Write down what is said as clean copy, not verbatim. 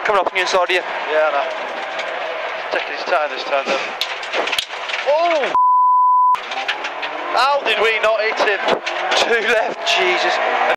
coming up on the inside of you. Yeah, I know. Taking his time this time though. Oh! How did we not hit him? 2 left, Jesus.